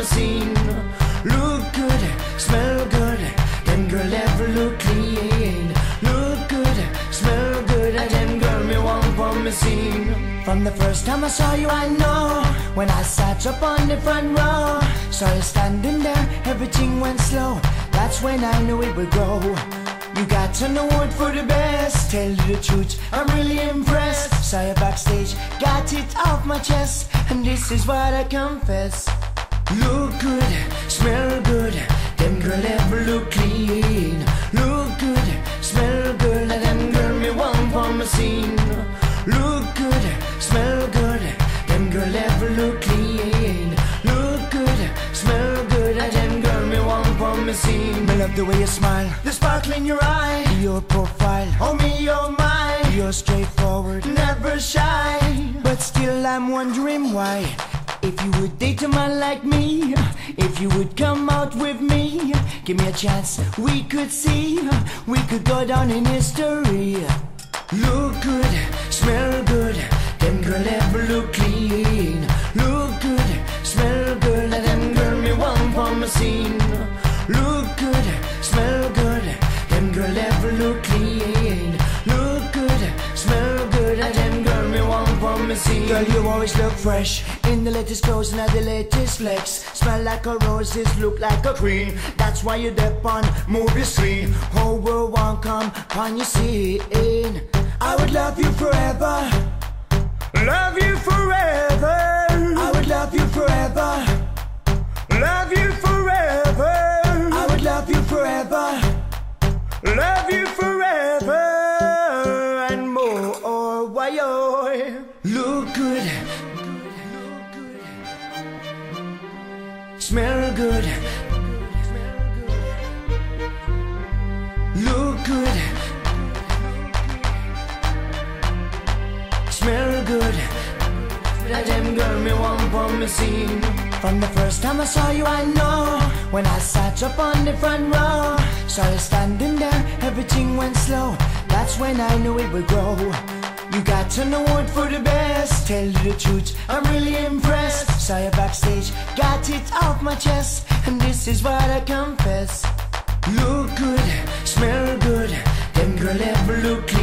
my scene. Look good, smell good, them girl ever look clean. Look good, smell good, and them girl me want for my scene. From the first time I saw you I know, when I sat up on the front row, saw you standing there, everything went slow. That's when I knew it would go. You got to know it for the best. Tell you the truth, I'm really impressed. Saw you backstage, got it off my chest, and this is what I confess. Look good, smell good, them girl ever look clean. Look good, smell good, and them girl me want for my scene. Look good, smell good, them girl ever look clean. Look good, smell good, and them girl me want for my scene. I love the way you smile, the sparkle in your eye, your profile, oh me, oh my. You're straightforward, never shy, but still I'm wondering why. If you would date a man like me, if you would come out with me, give me a chance, we could see, we could go down in history. Look good, smell good, them girl ever look clean. Look good, smell good, and them girl me want for my scene. Look good, smell good, them girl ever look clean. Look good, smell good, and them girl me want for my scene. Girl, you always look fresh, in the latest clothes and the latest flex. Smell like a roses, look like a queen. That's why you dip on movie screen. Whole world won't come on you scene. I would love you forever, love you forever. I would love you forever, love you forever. I would love you forever, love you forever and more. Oh, why oh. Look good, smell good, look good, smell good, that them girl me want for me scene. From the first time I saw you I know, when I sat up on the front row, saw you standing there, everything went slow. That's when I knew it would grow. You got to know it for the best. Tell you the truth, I'm really impressed. Saw you backstage, got it off my chest, and this is what I confess. Look good, smell good, them girl ever look clean.